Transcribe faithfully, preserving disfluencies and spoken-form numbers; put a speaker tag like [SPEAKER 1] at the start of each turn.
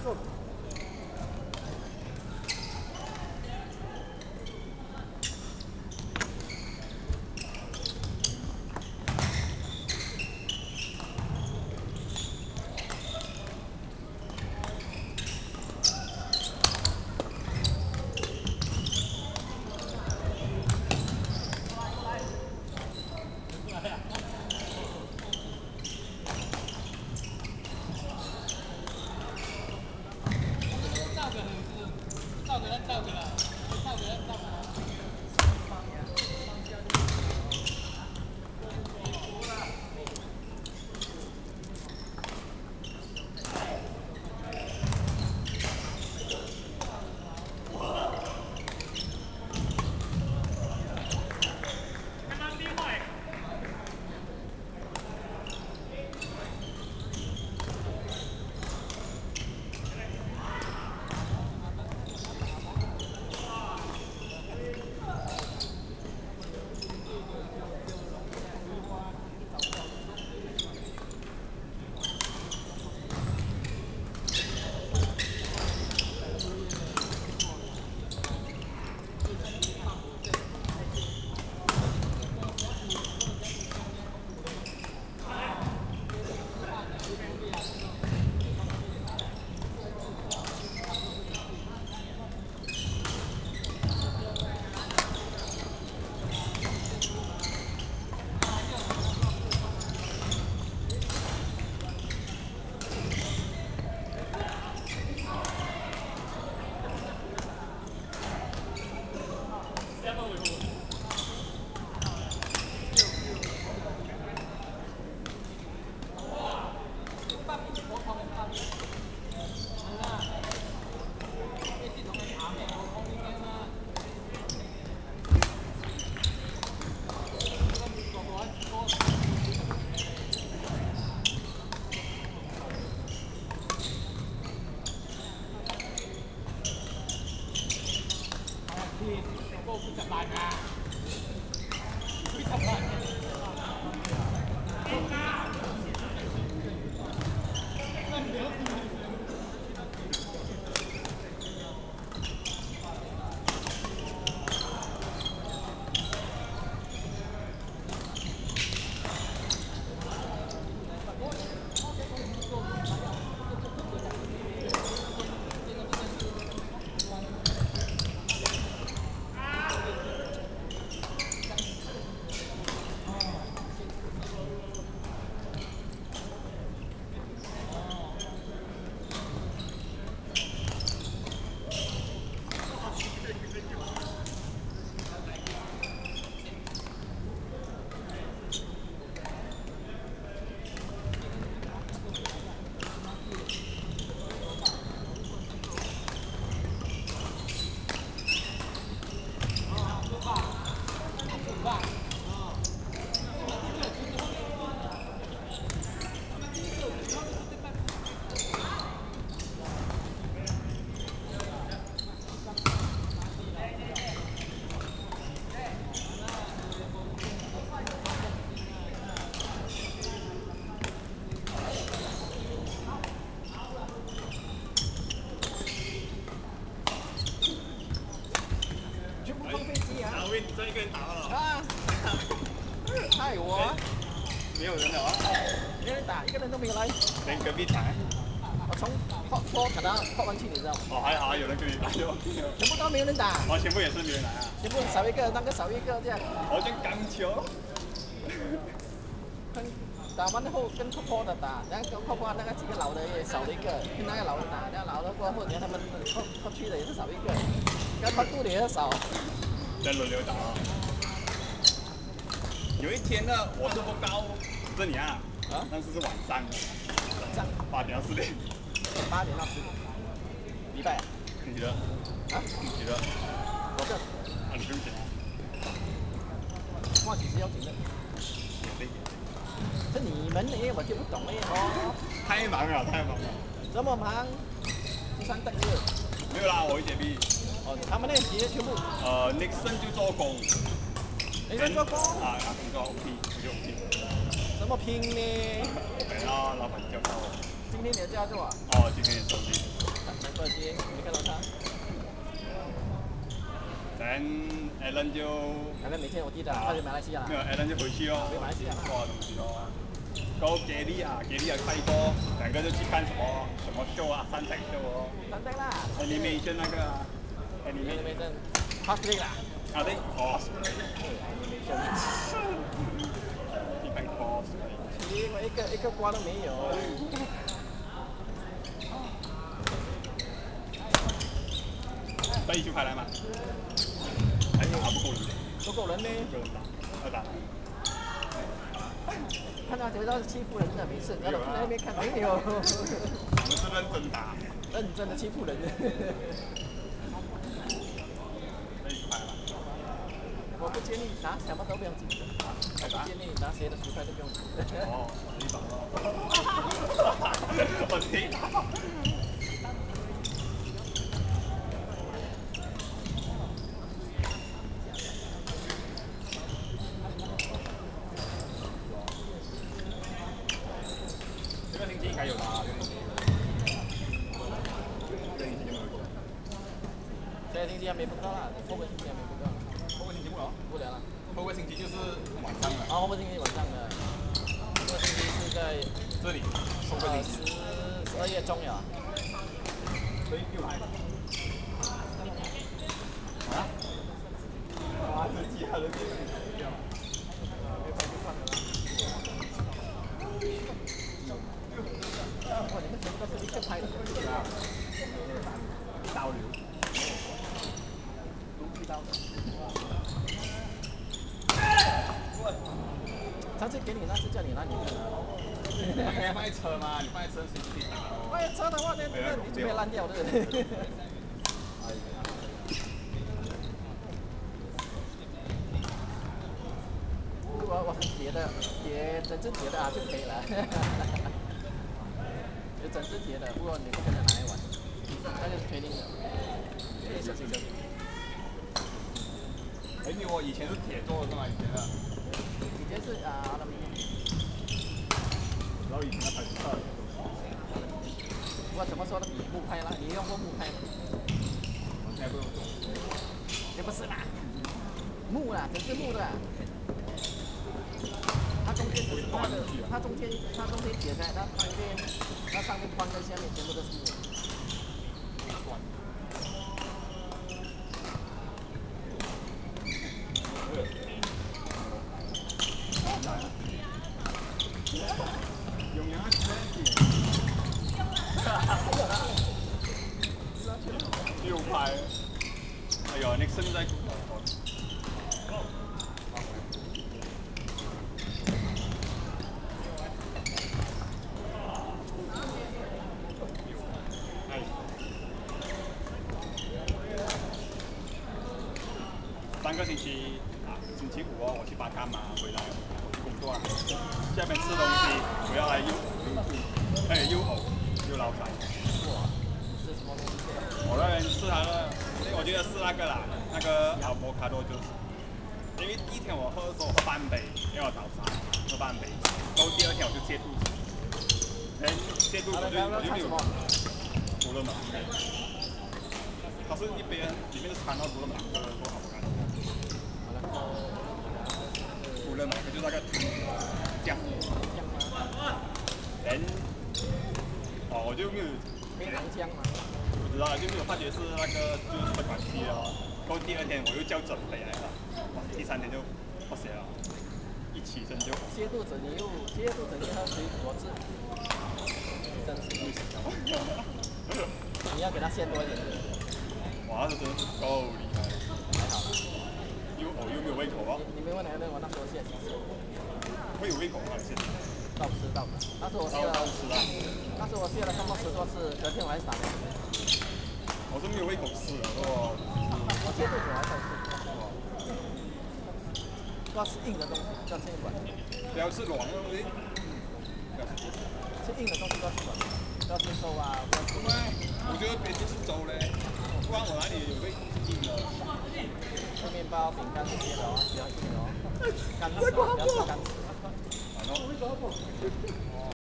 [SPEAKER 1] 这一个人打了
[SPEAKER 2] 啊！害我！
[SPEAKER 1] 没有人了啊！
[SPEAKER 2] 没人打，一个人都没有来。
[SPEAKER 1] 连隔壁台。
[SPEAKER 2] 我从泡坡打到泡完去，你知道吗？
[SPEAKER 1] 哦，还好有人跟你打就 OK 了。
[SPEAKER 2] 全部都没有人打。
[SPEAKER 1] 哦，全部也是没人来啊。
[SPEAKER 2] 全部少一个，那个少一个这样。
[SPEAKER 1] 好像钢球。
[SPEAKER 2] 跟打完后跟泡坡的打，然后跟泡坡那个几个老的也少了一个，跟那个老的打，然后老的过后，然后他们后后去的也是少一个，跟泡度的也是少。
[SPEAKER 1] 在轮流打啊。有一天呢，我是不高，不是你啊，啊，但是是晚上，晚
[SPEAKER 2] 上
[SPEAKER 1] 八点到四点，
[SPEAKER 2] 八点到十点，礼拜啊？
[SPEAKER 1] 你的？
[SPEAKER 2] 啊？
[SPEAKER 1] 你的？
[SPEAKER 2] 我这，
[SPEAKER 1] 啊，你不用紧啊。
[SPEAKER 2] 忘几时要紧的？
[SPEAKER 1] 对。
[SPEAKER 2] 是你们的，我就不懂了哦。
[SPEAKER 1] 太忙了，太忙了。
[SPEAKER 2] 这么忙？第三等日。
[SPEAKER 1] 没有啦，我一姐弟。
[SPEAKER 2] 哦，他们那几个全部。
[SPEAKER 1] 呃 ，Nixon 就做工。
[SPEAKER 2] Nixon 做工？
[SPEAKER 1] 啊，阿公做 O P， 我就 O P。
[SPEAKER 2] 怎么拼呢？
[SPEAKER 1] 对啊，老板叫到我。
[SPEAKER 2] 今天你要叫做啊？
[SPEAKER 1] 哦，今天也周日。 然后 Alan 就
[SPEAKER 2] 反正每天我记得他去马来西亚了
[SPEAKER 1] 没。有 Alan 就回去哦，
[SPEAKER 2] 回马来西亚了。
[SPEAKER 1] 画东西哦。然后 Gary 啊，Gary 也开过，两个就去看什么什么秀啊，三彩秀哦。
[SPEAKER 2] 三代啦。
[SPEAKER 1] Animation 那个啊 ，Animation。
[SPEAKER 2] Animation。Cosplay 啦。
[SPEAKER 1] 啊对 ，cosplay。
[SPEAKER 2] Animation。
[SPEAKER 1] 去看 cosplay。
[SPEAKER 2] 结果一个一个瓜都没有。
[SPEAKER 1] 可以去拍来吗？还是打不够人？
[SPEAKER 2] 不够人呢。
[SPEAKER 1] 不够人打，要打。
[SPEAKER 2] 看到觉得是欺负人的，没事。然后在那边看，没有。
[SPEAKER 1] 我们是认真打。
[SPEAKER 2] 认真的欺负人。
[SPEAKER 1] 可以去拍了。
[SPEAKER 2] 我不建议拿什么都不用紧的，我不建议拿谁的蔬菜都不用紧。
[SPEAKER 1] 哦，你打了。我听。这个星期应该有啦，这个星期。这个星期有没有？
[SPEAKER 2] 这个星期还没碰到啦，后个星期还没碰到。
[SPEAKER 1] 后个星期不了，
[SPEAKER 2] 不了了。
[SPEAKER 1] 后个星期就是晚上了。
[SPEAKER 2] 啊，后个星期晚上的。这个星期是在
[SPEAKER 1] 这里。后个星期。
[SPEAKER 2] 十十二月中了。
[SPEAKER 1] 所以又来。啊？哇，这几号人没有？没拍就算了啦。
[SPEAKER 2] 哇，你们全部都是一个拍的。
[SPEAKER 1] 导流。
[SPEAKER 2] 都知道的。上次给你那是叫你拿你的。
[SPEAKER 1] 你卖车吗？你卖车谁可以打哦？
[SPEAKER 2] 卖车的话，那那你就会烂掉的。如果我是铁的，铁整只铁的啊就可以了。有整只铁的，不过你不可能拿来玩，那就是确定的。可以小心小心。
[SPEAKER 1] 哎，你我以前是铁做的是吗？以前的。
[SPEAKER 2] 以前是啊，那么。
[SPEAKER 1] 然后以前的拍摄。
[SPEAKER 2] 不过怎么说呢，比木拍啦，你用过木拍吗？
[SPEAKER 1] 我现在不用做。
[SPEAKER 2] 也不是啦，木啦，整是木的啦。它中间只是它的，它中间它中间解开，它旁边它上面框跟下面全部都是木。
[SPEAKER 1] 用牙齿。六拍。哎呦，那身在。上个星期啊，星期五哦，我去巴干嘛回来，我去工作啊，下边吃东西，我要来又又吐，哎又呕又老塞。
[SPEAKER 2] 哇，是什么东西？
[SPEAKER 1] 我那边吃它的，我觉得是那个啦，那个阿波卡多就是，因为第一天我喝的时候喝半杯，因为我早餐喝半杯，然后第二天我就泻肚子，哎泻肚子我就我就没有胡了嘛，它是一边里面是掺到胡了嘛，这个多好看。胡了嘛，就是那个酱。人，哦，我就没有。
[SPEAKER 2] 槟榔酱嘛。
[SPEAKER 1] 不知道，就没有发觉是那个就是的关系哦。然后第二天我又叫整杯来了，哇，第三天就不行了，一起身就。
[SPEAKER 2] 泻肚子，你又泻肚子，你喝水果汁，真是不行。你要给它泻多一点。
[SPEAKER 1] 哇，这真的是够厉害。
[SPEAKER 2] 还好啦。
[SPEAKER 1] 又哦又没有胃口哦。
[SPEAKER 2] 你没问题，我那时候泻几次。
[SPEAKER 1] 会有胃口吗？现在？
[SPEAKER 2] 倒吃倒吃，那时我泻了，那时我泻了差不多十多次，隔天我还是打没。
[SPEAKER 1] 我是没有胃口吃的，我。
[SPEAKER 2] 我泻肚子我还倒吃。不要吃硬的东西，不要吃软的。
[SPEAKER 1] 不要吃软的东西。
[SPEAKER 2] 吃硬的东西不要吃软的，不要吃粥啊，不要吃。
[SPEAKER 1] 我觉得别去吃粥嘞，不然我哪里有胃口吃硬的？
[SPEAKER 2] 吃面包、饼干这些的哦，不要硬的哦。干吃，不要吃干吃。
[SPEAKER 1] 好咯。